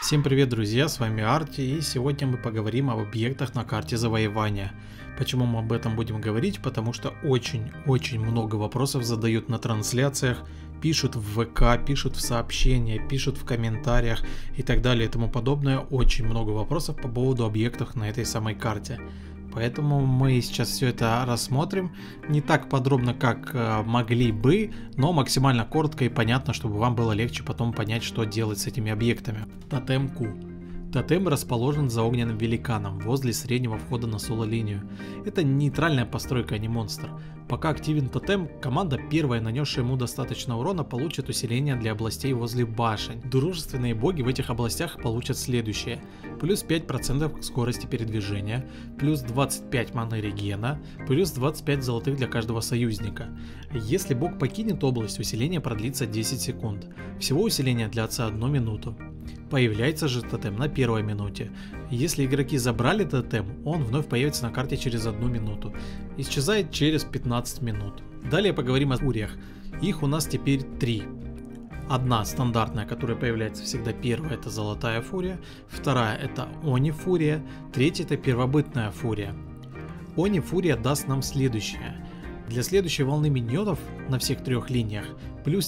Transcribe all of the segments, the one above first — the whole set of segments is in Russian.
Всем привет, друзья, с вами Арти, и сегодня мы поговорим об объектах на карте завоевания. Почему мы об этом будем говорить? Потому что очень много вопросов задают на трансляциях, пишут в ВК, пишут в сообщения, пишут в комментариях и так далее и тому подобное. Очень много вопросов по поводу объектов на этой самой карте. Поэтому мы сейчас все это рассмотрим, не так подробно, как могли бы, но максимально коротко и понятно, чтобы вам было легче потом понять, что делать с этими объектами. Тотем Q. Тотем расположен за огненным великаном, возле среднего входа на соло-линию. Это нейтральная постройка, а не монстр. Пока активен тотем, команда, первая нанесшая ему достаточно урона, получит усиление для областей возле башен. Дружественные боги в этих областях получат следующее. Плюс 5% к скорости передвижения, плюс 25 маны регена, плюс 25 золотых для каждого союзника. Если бог покинет область, усиление продлится 10 секунд. Всего усиление длится 1 минуту. Появляется же тотем на первой минуте. Если игроки забрали тотем, он вновь появится на карте через 1 минуту. Исчезает через 15 минут. Далее поговорим о фуриях. Их у нас теперь 3. Одна стандартная, которая появляется всегда, первая — это золотая фурия, вторая — это Они фурия, третья — это первобытная фурия. Они фурия даст нам следующее. Для следующей волны миньонов на всех 3 линиях плюс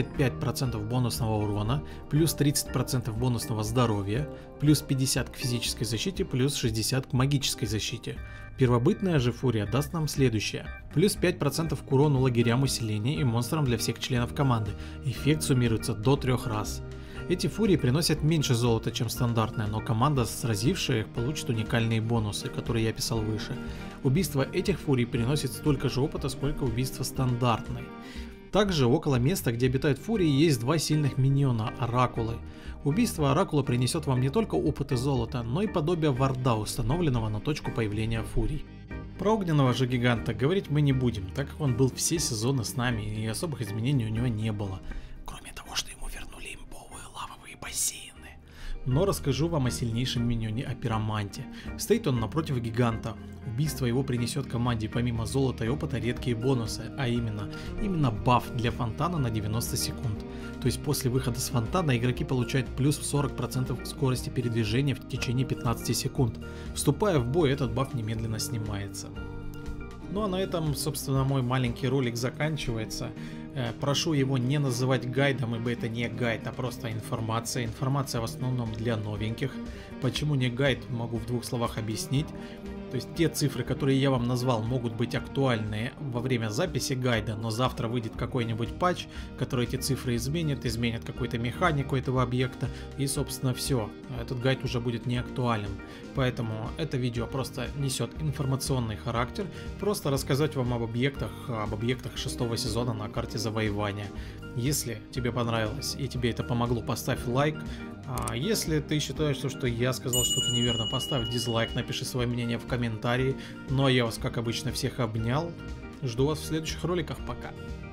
75% бонусного урона, плюс 30% бонусного здоровья, плюс 50 к физической защите, плюс 60 к магической защите. Первобытная же фурия даст нам следующее. Плюс 5% к урону лагерям усиления и монстрам для всех членов команды. Эффект суммируется до 3 раз. Эти фурии приносят меньше золота, чем стандартная, но команда, сразившая их, получит уникальные бонусы, которые я писал выше. Убийство этих фурий приносит столько же опыта, сколько убийство стандартной. Также около места, где обитают фурии, есть 2 сильных миньона – оракулы. Убийство оракула принесет вам не только опыт и золото, но и подобие варда, установленного на точку появления фурий. Про огненного же гиганта говорить мы не будем, так как он был все сезоны с нами и особых изменений у него не было. Кроме того, что ему вернули имбовые лавовые бассейны. Но расскажу вам о сильнейшем миньоне, о пироманте. Стоит он напротив гиганта. Убийство его принесет команде помимо золота и опыта редкие бонусы, а именно баф для фонтана на 90 секунд. То есть после выхода с фонтана игроки получают плюс 40% к скорости передвижения в течение 15 секунд. Вступая в бой, этот баф немедленно снимается. Ну а на этом, собственно, мой маленький ролик заканчивается. Прошу его не называть гайдом, ибо это не гайд, а просто информация. Информация в основном для новеньких. Почему не гайд, могу в 2 словах объяснить. То есть те цифры, которые я вам назвал, могут быть актуальны во время записи гайда, но завтра выйдет какой-нибудь патч, который эти цифры изменит какую-то механику этого объекта, и собственно все. Этот гайд уже будет не актуален. Поэтому это видео просто несет информационный характер, просто рассказать вам об объектах 6-го сезона на карте завоевания. Если тебе понравилось и тебе это помогло, поставь лайк. Если ты считаешь, что я сказал что-то неверно, поставь дизлайк, напиши свое мнение в комментарии. Ну а я вас, как обычно, всех обнял. Жду вас в следующих роликах. Пока.